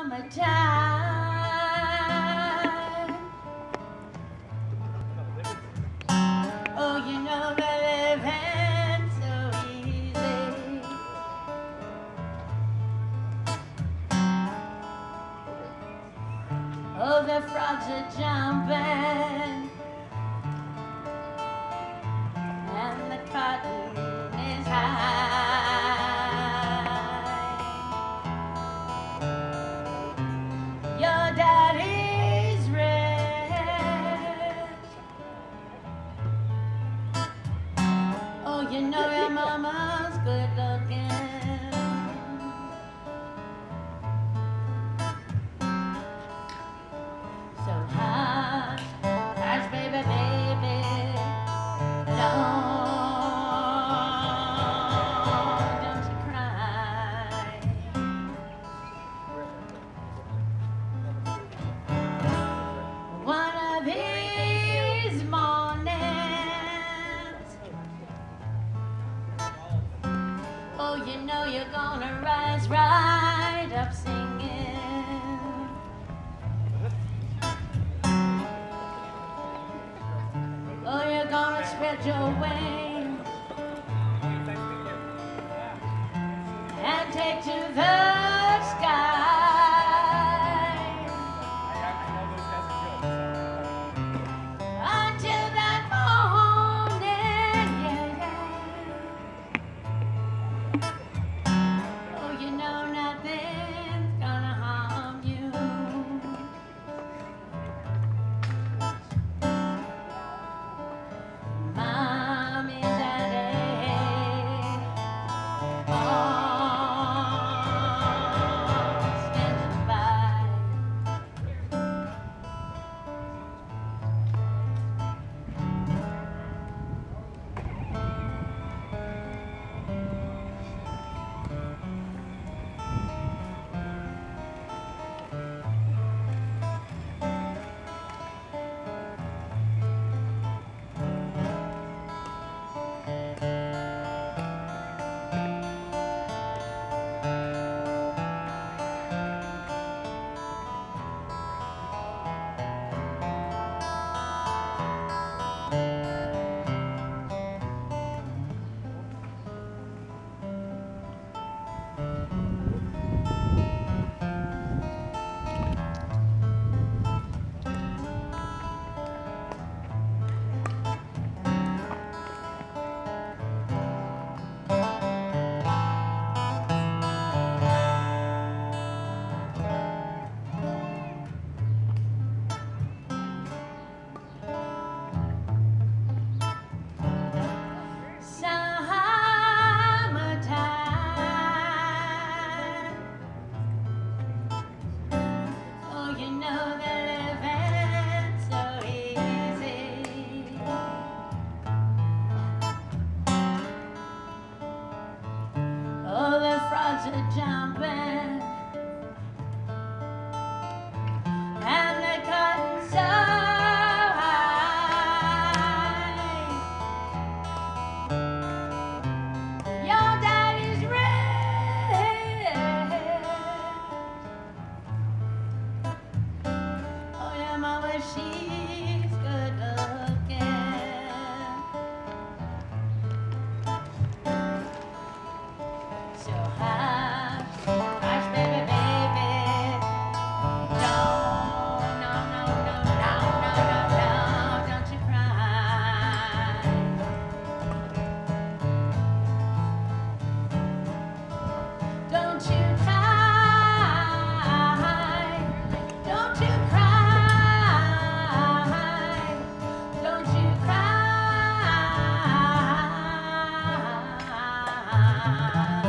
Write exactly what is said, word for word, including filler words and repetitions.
summertime. Oh, you know that living's so easy. Oh, the frogs are jumping, and the cotton is high. Your daddy's rich. Oh, you know your mama's good looking. So hush, hush, baby, baby, don't, don't you cry. One of these mornings, oh, you know you're gonna rise right up singing. Oh, you're gonna spread your wings and take to the sky. Until that morning, yeah, yeah. Oh, you know nothing's gonna harm you. Mommy, daddy, all standing by. Summertime. Oh, you know that living's so easy. Oh, the frogs are jumping, and the cotton's so high. Your daddy's rich. Oh, your mama, she's good looking. So hush, hush, baby, baby, don't, no, no, no, no, no, no, no, don't you cry. Don't you cry, don't you cry, don't you cry.